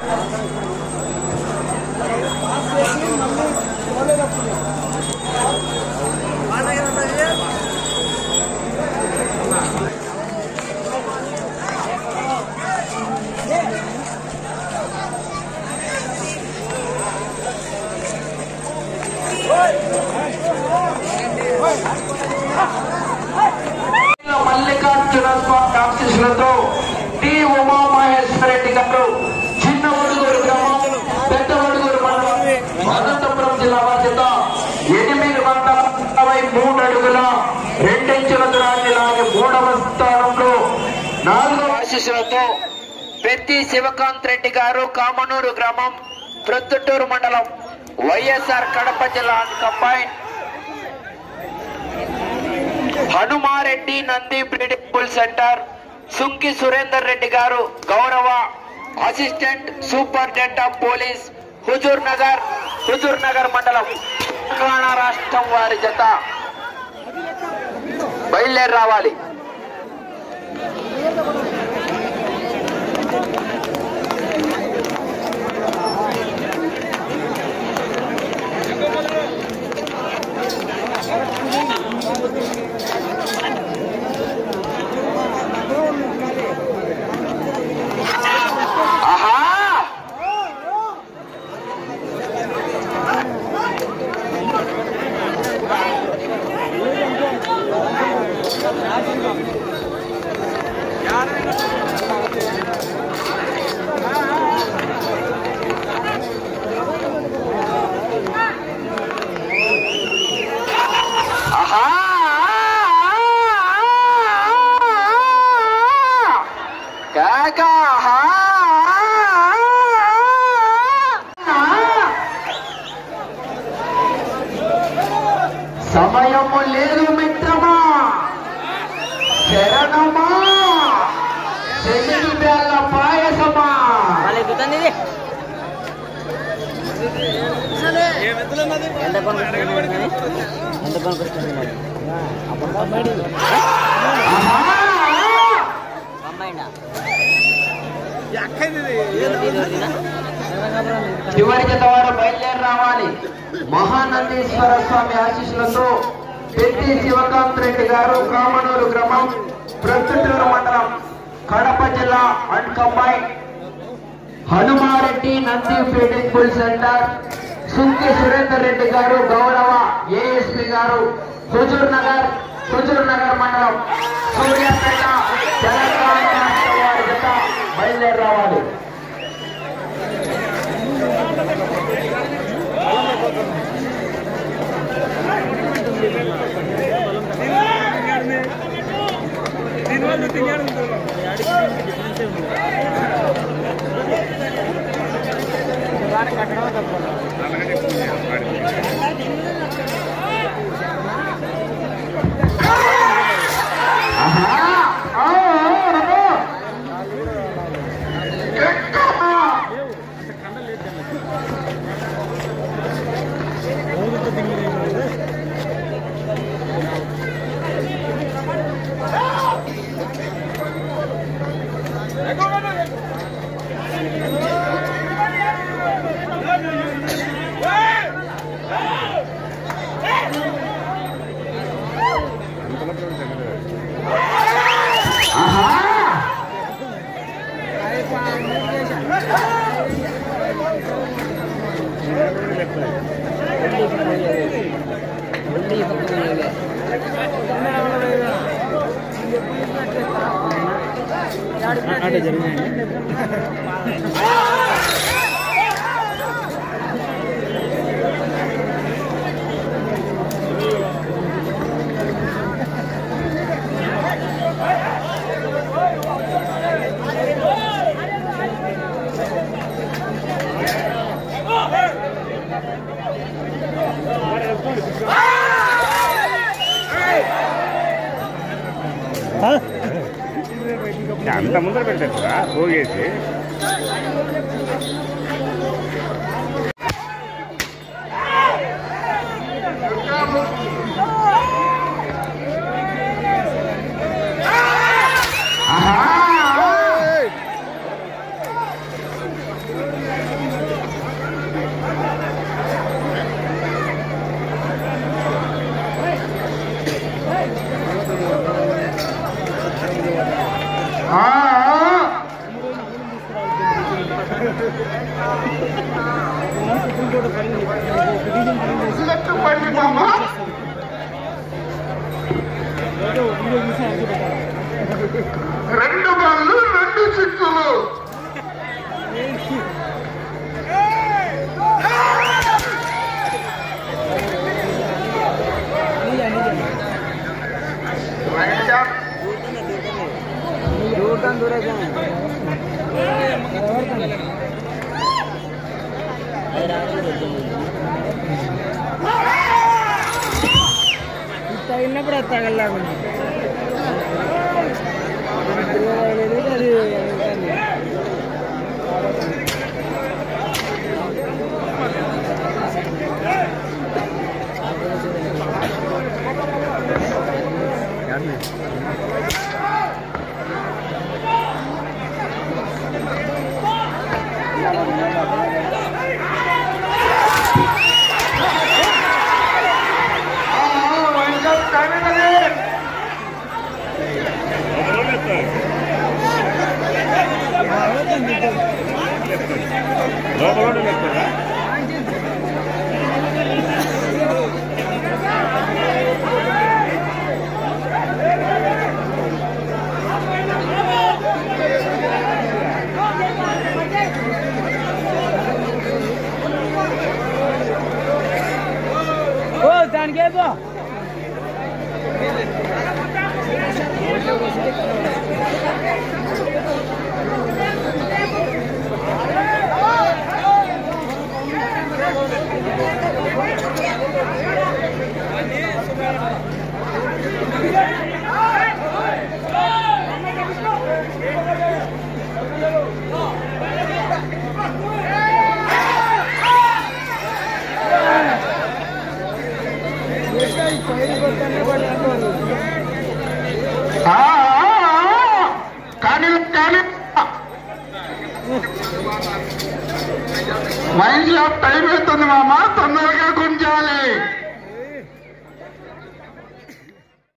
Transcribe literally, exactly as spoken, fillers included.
మల్లికార్జున స్వామి ఆశీస్సులతో టి ఉమామహేశ్వర రెడ్డి గారు చిన్న వడుగూరు గ్రామం పెద్ద వడుగూరు మండలం అనంతపురం జిల్లా బాధ్యత ఎనిమిది వందల అరవై మూడు అడుగుల రెండించుల దూరాన్ని లాగి మూడవ స్థానంలో నాలుగవ ఆశీస్సులతో పెద్ది శివకాంత్ రెడ్డి గారు కామనూరు గ్రామం ప్రొద్దుటూరు మండలం వైఎస్ఆర్ కడప జిల్లా combine Hanuma Reddy Nandi breeding bull centre Sunki Surender Reddy గారు గౌరవ assistant superintendent of police Huzur Nagar Huzur Nagar మండలం తెలంగాణ రాష్ట్రం వారి జత బయలుదేరి రావాలి. సమయము లేదు మిత్రమా, శరణమా, శని బెల్ల పాయసమా. చివరి జత వారు బయలుదేరి రావాలి. మహానందీశ్వర స్వామి ఆశీస్సులతో పెద్ది శివకాంత్ రెడ్డి గారు కామనూరు గ్రామం ప్రొద్దుటూరు మండలం కడప జిల్లా and combine Hanuma Reddy Nandi feeding bull centre Sunki Surender Reddy గారు గౌరవ ఏఎస్పీ గారు హుజూర్ నగర్ హుజూర్ నగర్ మండలం సూర్యాపేట తెలంగాణ రాష్ట్ర వారి జత బయలుదేరి రావాలి. అంటే జరిగింది అంత ముందర పెట్టారా పోగేసి పల్లి మామ రెండు బాళ్ళు రెండు చిక్కులు తగిలినప్పుడు అది తగలలాగా అది దానికి ఏదో కానీ కానీ వైన్ షాప్ టైం అవుతుంది మామ, తొందరగా గుంజాలి.